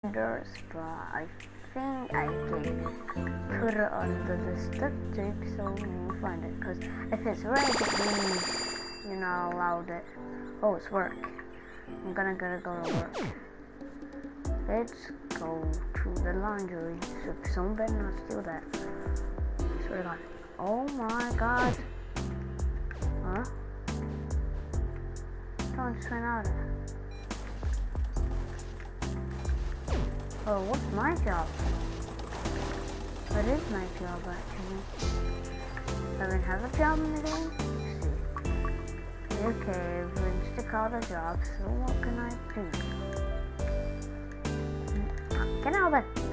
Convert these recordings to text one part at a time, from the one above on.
doors, but I think I can put it under the duct tape, so we'll find it. Because if it's red, it means you're not allowed it. Oh, it's work. I'm gonna go to work. Let's go to the laundry. So someone better not steal that. I swear to God. Oh my God. Huh? Someone just went out of it. Oh, what's my job? What is my job actually? I don't have a job in the game? Let's see. Okay, everyone's to call the job, so what can I do? Get out of it!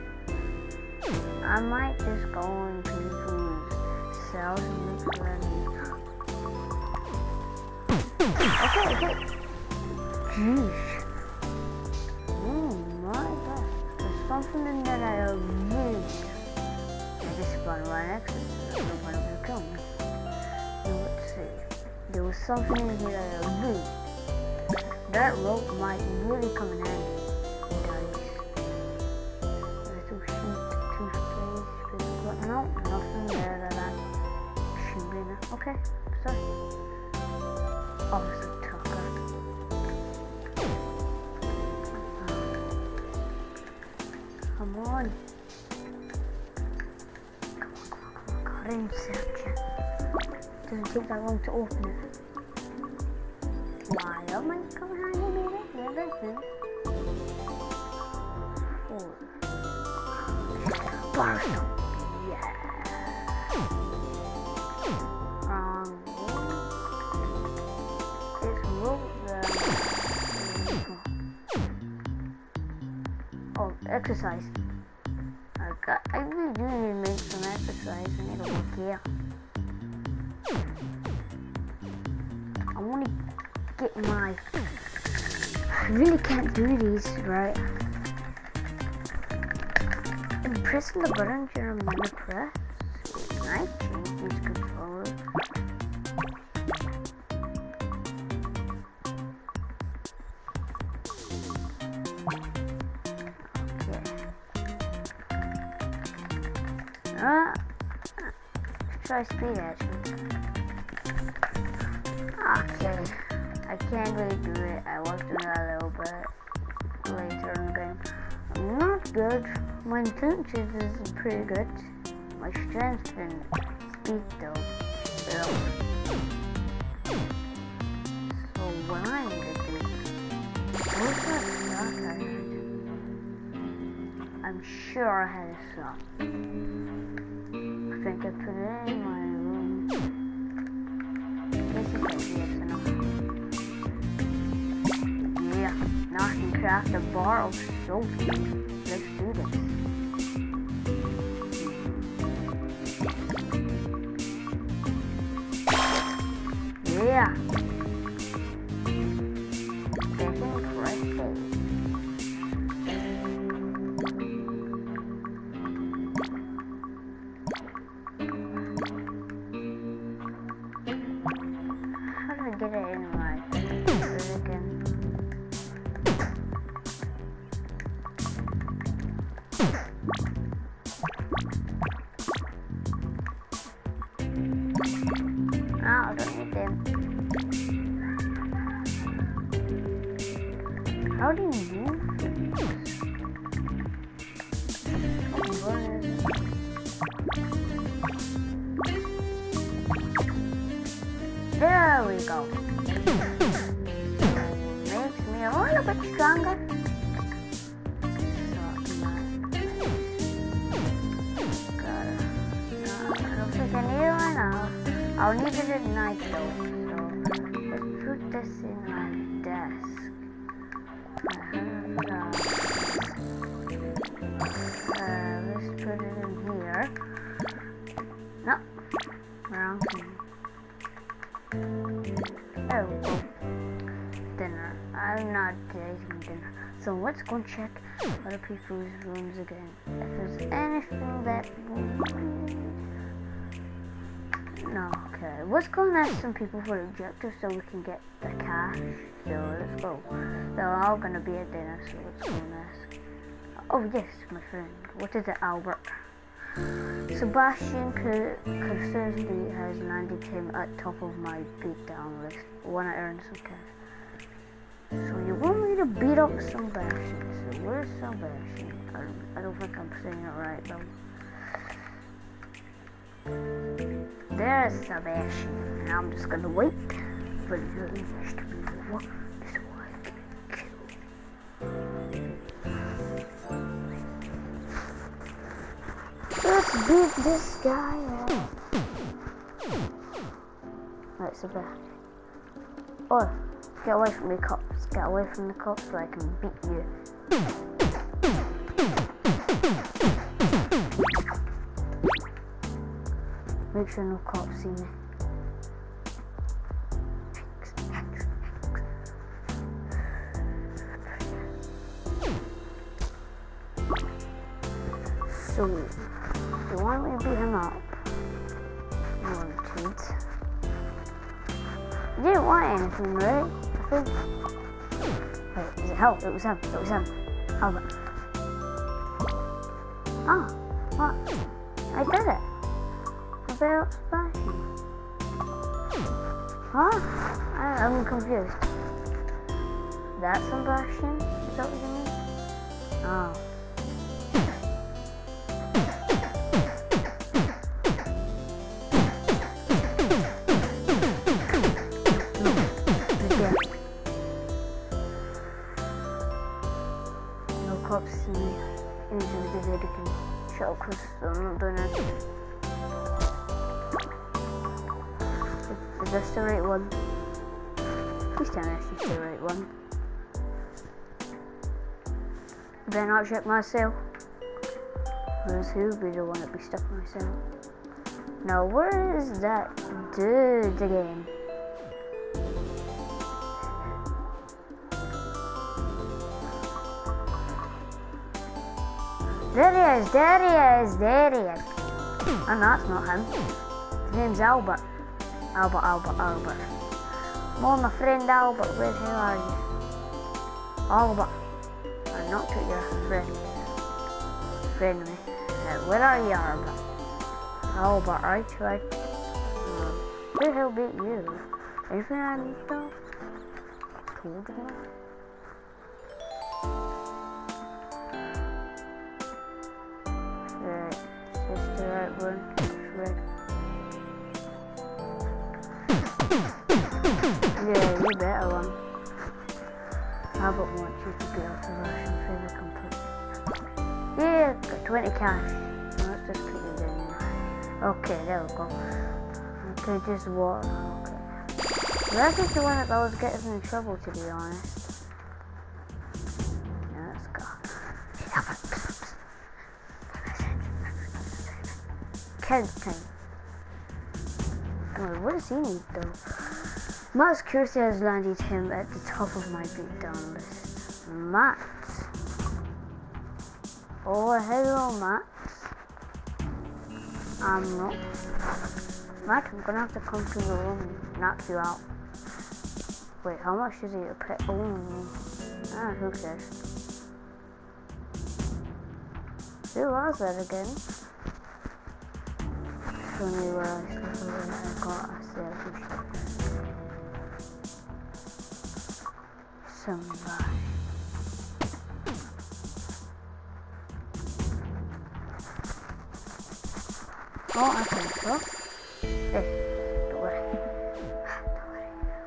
I might just go into people's cells and look for any. Okay. Jeez. Something in that I really I just spawned right next to it, so nobody will kill me. Now let's see. There was something in here that I really. That rope might really come in handy, guys. There's two sheep, toothpaste, no, nothing there that I should be in. Okay, sorry. Oh, it's a tucker. Come on. Come on. Section. Doesn't take that long to open it. Why am I coming behind me? There it is. Barstool. Yeah. It's rope there. Oh, exercise. I really do need to make some exercise. I need to work here. I want to get my. I really can't do these right. I'm pressing the buttons you're going to press. I change these controllers. Try speed actually. Okay, I can't really do it. I was doing that a little bit later in the game. I'm not good. My intentions is pretty good. My strength and speed though. So what I'm gonna do? What's that sock I had? I'm sure I had a sock. I think I put it in my room. Guess if I see it enough. Yeah, now I can craft a bar of soap. Let's do this. Yeah. Getting crazy. Get it in my again. I don't need them. How do you move things? There we go. Makes me a little bit stronger. I don't think I need one now. I'll need it at night though. So let's put this in my desk. Let's put it in here. No, wrong thing. There we go. Dinner. I'm not taking dinner. So let's go check other people's rooms again. If there's anything that we need. No, okay. Let's go and ask some people for objectives so we can get the cash. So let's go. They're all gonna be at dinner, so let's go and ask. Oh yes, my friend. What is it, Albert? Sebastian Cassidy has landed him at top of my beatdown list. Wanna earn some cash? So you want me to beat up Sebastian? So where's Sebastian? I don't think I'm saying it right though. There's Sebastian, and I'm just gonna wait for the rest to be over. So I can kill. Let's beat this guy up. Right, Sebastian. Oh, get away from the cops. Get away from the cops so I can beat you. Make sure no cops see me. So, you want me to beat him up? You wanted. You didn't want anything, right? I think. Wait, is it him? It was him. It was him. Albert. Ah, what? I did it. I beat up Sebastian. Huh? I'm confused. That's Sebastian? Is that what you mean? Oh. Cops see me into the video, they can shut up because I'm not doing anything. Is this the right one? Please tell me this is the right one. Better not check my cell. Who's who be the one that be stuck in my cell? Now where is that dude again? There he is, there he is, there he is. And that's not him. His name's Albert. Albert. More my friend Albert, where the hell are you? Albert. I'm not to your friend me. Where are you, Albert? Albert, I tried. Who the hell beat you? Anything I need though? Told you that? It's the right one. It's red. Yeah, you better one. Albert wants you to get out the Russian favor complete. Yeah, got 20 cash. Let's just put it in there. Okay, there we go. Okay, just water. Okay. That's just the one that always gets in trouble, to be honest. Yeah, let's go. Kids time. Oh, what does he need though? Matt's Cursey has landed him at the top of my beatdown list. Matt. Oh, hello, Matt. I'm not. Matt, I'm gonna have to come to your room and knock you out. Wait, how much is it a pet? Oh, who cares? Who was that again? Show me where I got a selfie. Somebody. Oh, I think so. Hey, don't worry. Don't worry.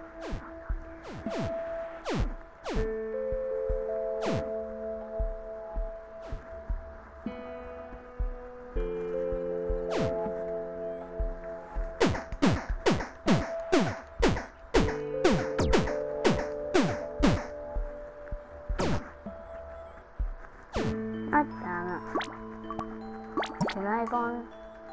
God damn it. Can I go on?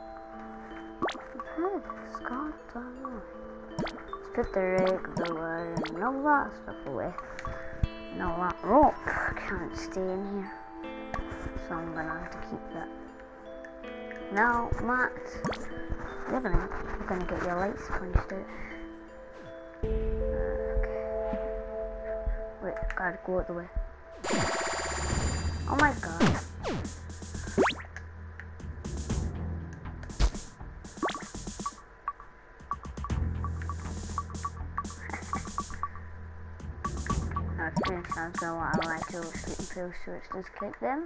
Let's put the rig away and all that stuff away. No, that rope can't stay in here. So I'm gonna have to keep that. Now, Matt, you're gonna get your lights punched out. Okay. Wait, gotta go out the way. Oh my god. fail switch. Let's click them.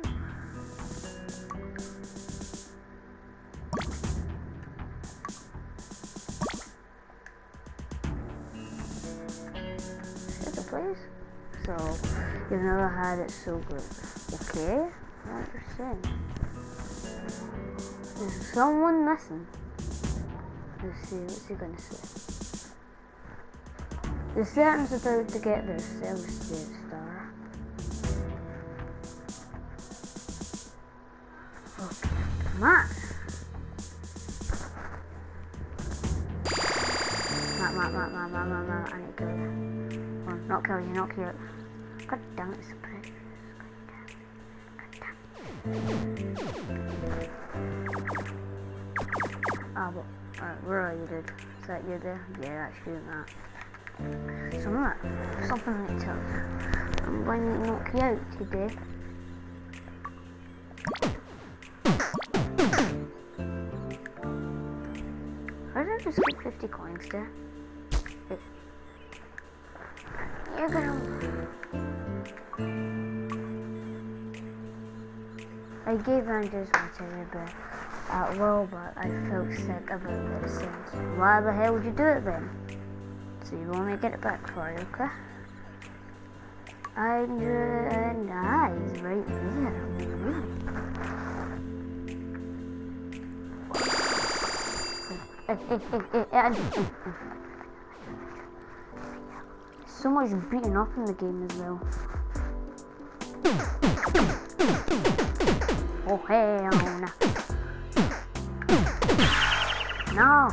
Please. So you've never had it so good. Okay, what you're saying. There's someone missing. Let's see, what's he gonna say? The Satan's about to get their self-save star. Okay, Matt, I need to kill you. Well, not kill you, not kill you. God damn it, it's a prick. Ah, but, alright, where are you, dude? Is that you there? Yeah, that's you, that. So, Matt, something I need to tell you. I'm going to knock you out today. How did I just get 50 coins there? You're gonna... I gave Andrew's whatever, but at will, but I felt sick about this and why the hell would you do it then? So you want me to get it back for you, okay? Andrew and I is right there. Andrew. So much beating up in the game as well. Oh hell no. No.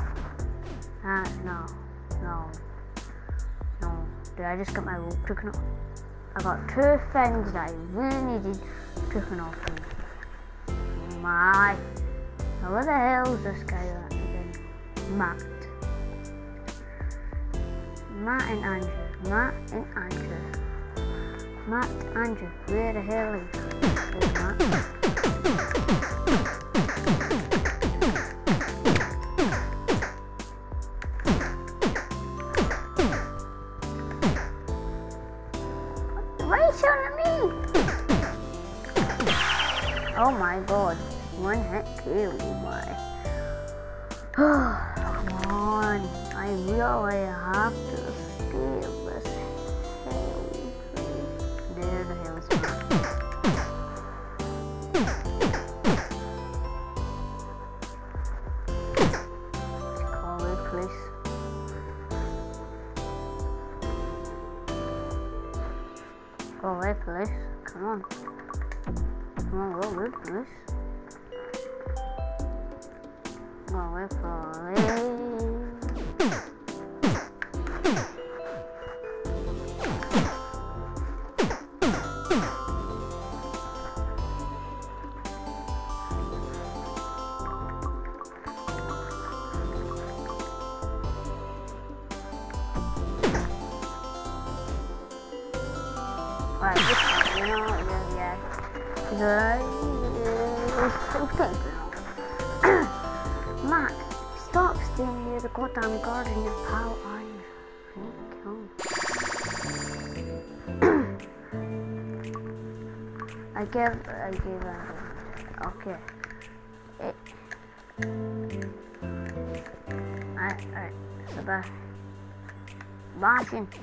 No. Did I just get my rope taken off? I got 2 things that I really needed taken off me. My. Now where the hell is this guy at again? Matt and Andrew. Matt and Andrew, where the hell is Matt? Why are you shooting at me? Oh my god, 1 hit kill, my. Come on, I really have to escape this hell. There the hell is call the police. Call the police. Come on. Call the police. Call the police. Right, this one, you know, yeah. Matt, stop staying near the goddamn garden, you pal. I need to kill him. I gave okay. Alright, so Martin.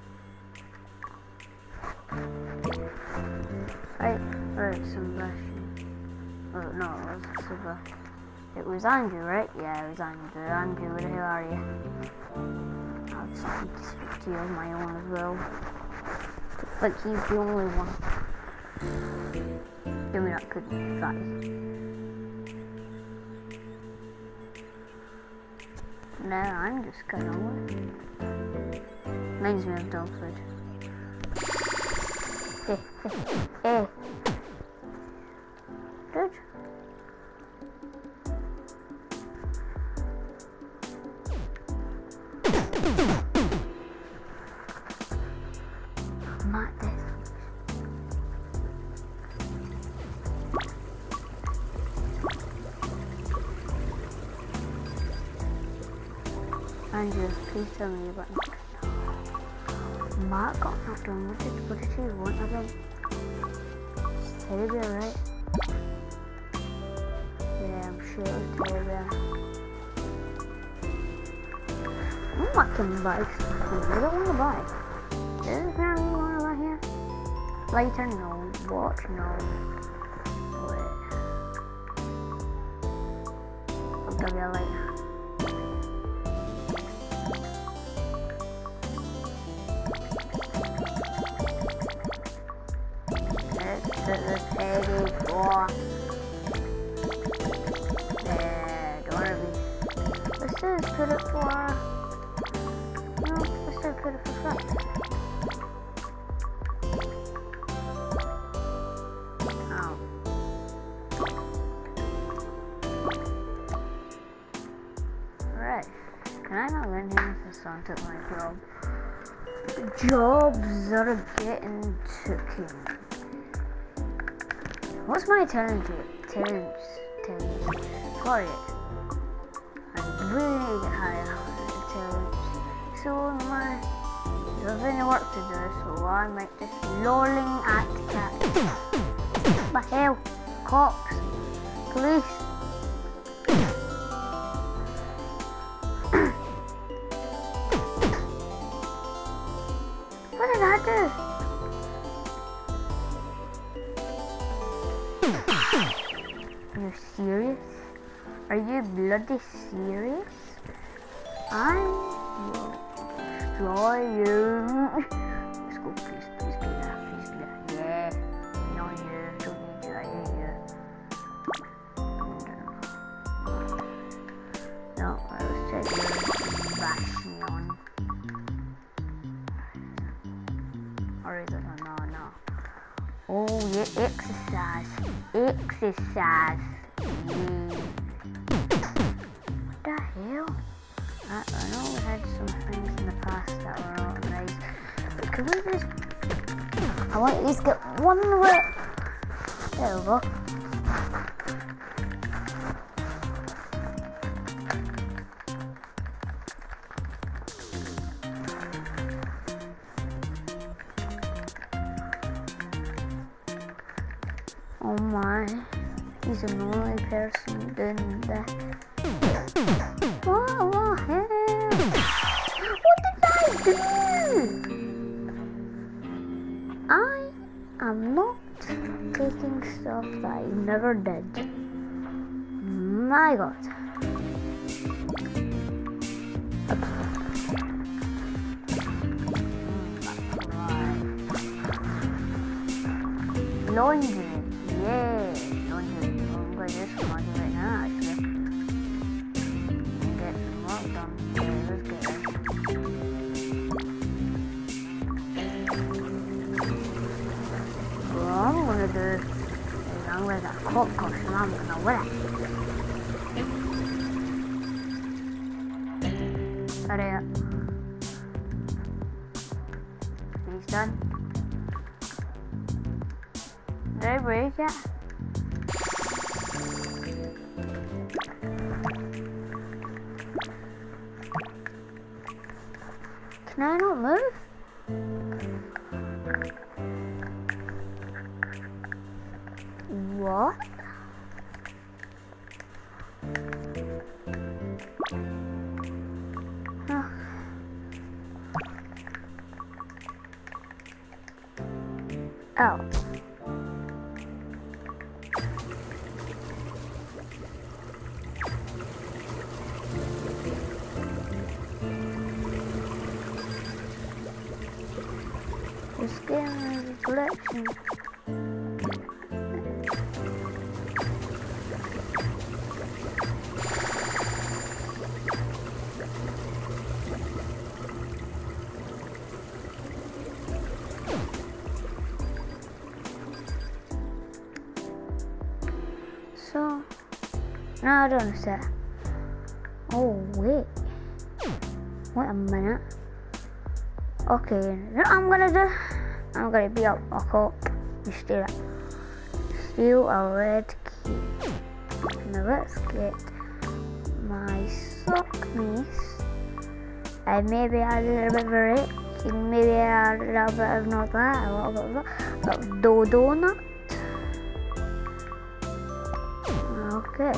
Right, Sebastian. Oh, no, it wasn't Sebastian. It was Andrew, right? Yeah, it was Andrew. Andrew, where the hell are you? I'll just need to speak to you on my own as well. Like, he's the only one. Give me that good fatty. No, I'm just kind of weird. Reminds me of dog food. Hey. Good. Not this. Andrew, please tell me about Matt got knocked down. What did he want of him? teddy bear, right? Yeah, I'm sure it was teddy bear. I can buy something. I don't want to buy. Is there anything you want to buy here? Lighter? No. Watch? No. Wait. I'll give you a lighter. The teddy for don't want to be. Let's just put it for no, let's just put it for fun. Oh. Right. Can I not win here if the song took my job? Jobs are getting taken. What's my talent here? Sorry. I really need to get higher talents. So there's any work to do, so I might just lolling at cats. What the hell? Cops. Police. What did I do? Are you serious? Are you bloody serious? I will destroy you. Let's go, please be there, please be there. Yeah, no, you don't need you, I hate you. No, let's check your Bastion. Or is it? No. Oh, yeah, exercise. Exercise. Yeah. What the hell? I know we had some things in the past that were not nice. But could we just... I want to at least get one word. There we go. Oh my, he's an only person doing that. What the hell? What did I do? I am not taking stuff that I never did. My God. Laundry. Yeah, laundry. I'm going to do some laundry right now, actually. Get some work done. Yeah, let's get it. What I'm going to do is I'm going to get a cop costume. I'm going to wear it. Hurry up. He's done. Did I break it? Can I not move? What? Oh. This game is a collection. So, now I don't understand. Oh wait. Wait a minute. Okay, you know what I'm gonna do? I'm gonna beat up a cop and steal it. Steal a red key. Now let's get my sock piece. And maybe add a little bit of it. And maybe add a little bit of not that, a little bit of that. But donut. Okay.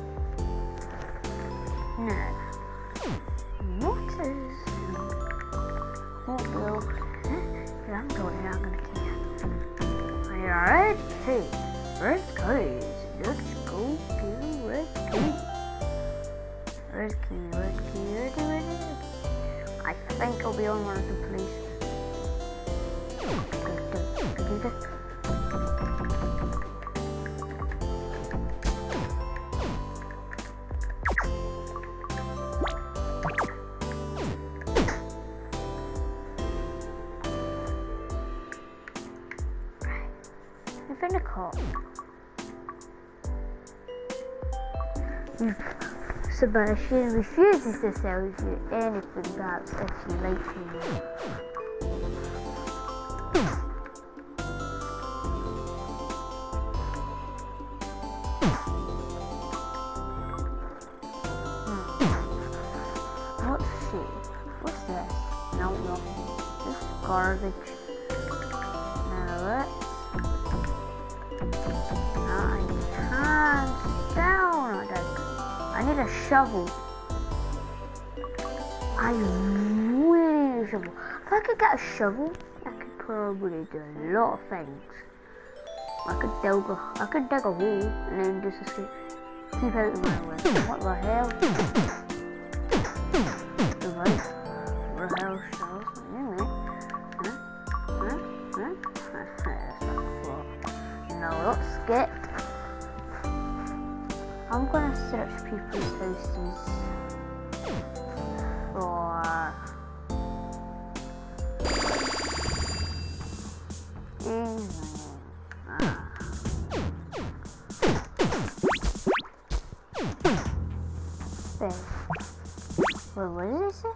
Now, what is... What will... I'm going, I'm gonna keep... Are you alright? Hey, red keys. Let's go to red key. Red key, red key, red key, red key. I think I'll be on one of the police. I've been a cop. Sebastian refuses to sell you anything, perhaps if you like to. Let's see. What's this? No, nothing. This is garbage. Now let's... I need a shovel. I really need a shovel. If I could get a shovel, I could probably do a lot of things. I could dig a hole and then just escape. Keep out of my way. What the hell? Device. What the hell shells? Anyway. Now let's get... I'm gonna search people's houses for wait, what did it say?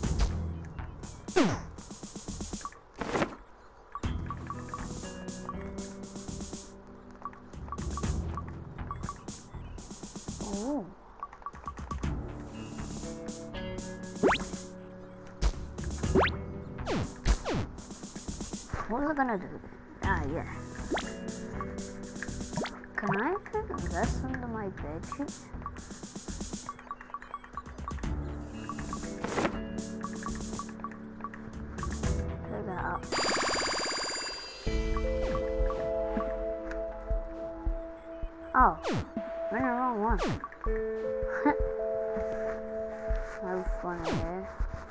Oh. What was I gonna do? Ah, yeah. Can I put this under my bed sheet? Put that up. Oh, I'm in the wrong one. No fun there.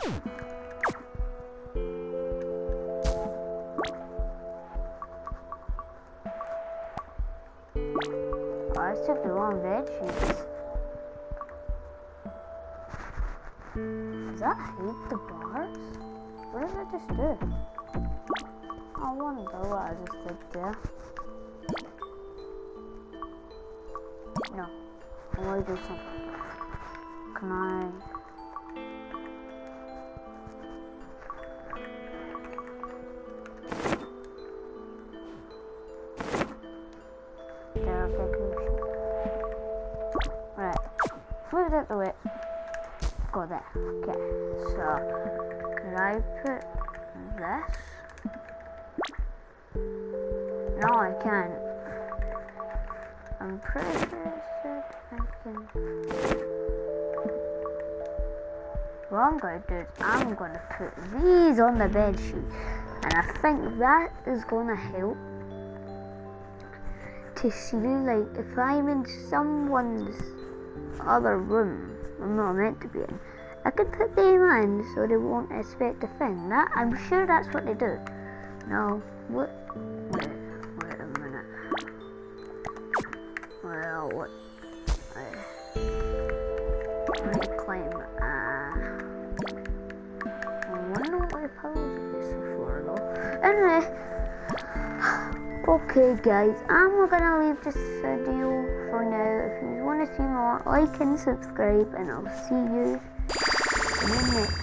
I took the wrong bed sheets. Does that hate the bars? What did I just do? I wonder what I just did there. No, I want to do something. Can I? Right, move that the way. Go there. Okay, so can I put this? No, I can't. I'm pretty sure it said I can. What I'm going to do is I'm going to put these on the bed sheet, and I think that is going to help to see, like, if I'm in someone's other room I'm not meant to be in, I could put them in so they won't expect a thing. That, I'm sure that's what they do. No, what? Wait a minute. Well, what? Let me climb. I wonder what the puzzles are useful for, though. Anyway, okay, guys, I'm gonna leave this video for now. If you want to see more, like and subscribe, and I'll see you in the next